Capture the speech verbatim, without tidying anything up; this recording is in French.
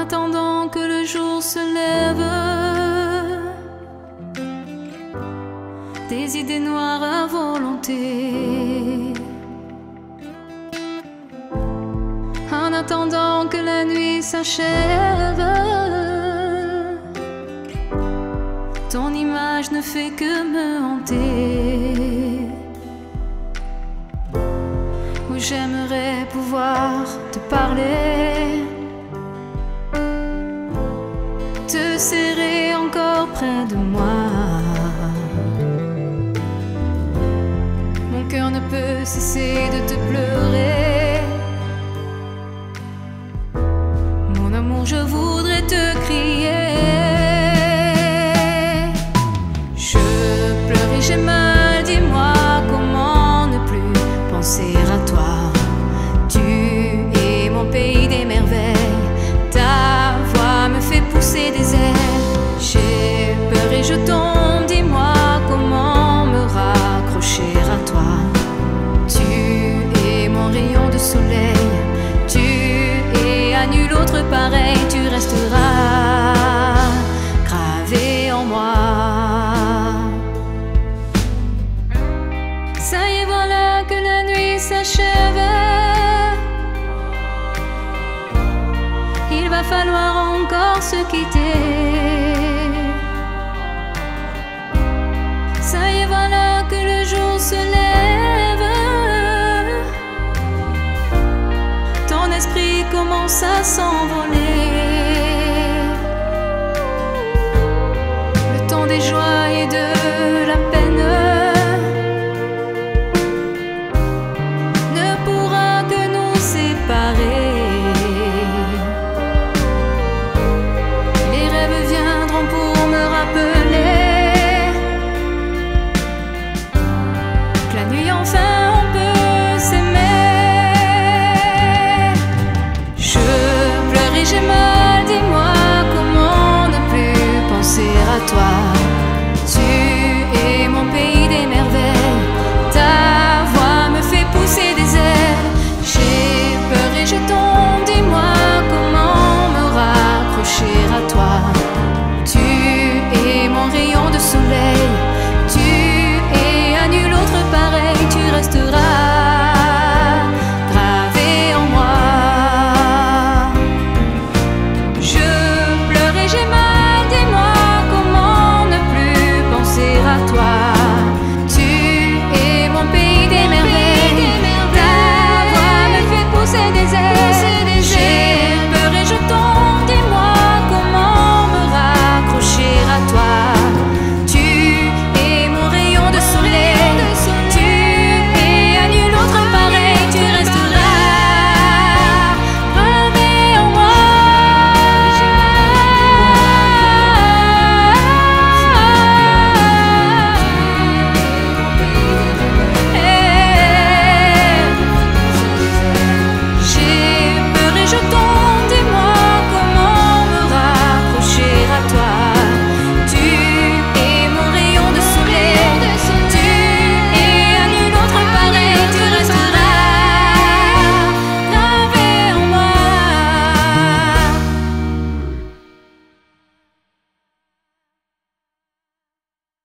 attendant que le jour se lève, des idées noires à volonté. En attendant que la nuit s'achève, ton image ne fait que me hanter. Où j'aimerais pouvoir te parler, te serrer encore près de moi. Mon cœur ne peut cesser de te pleurer. Mon amour, je voudrais te crier. Je pleure et j'ai mal, dis-moi comment ne plus penser à toi. Tu es mon pays des merveilles, ta voix me fait pousser des ailes. J'ai peur et je tombe, dis-moi comment me raccrocher à toi. Tu es mon rayon de soleil, tu es à nul autre pareil. Tu resteras gravé en moi. Ça y est, voilà que la nuit s'achève. Il va falloir encore se quitter.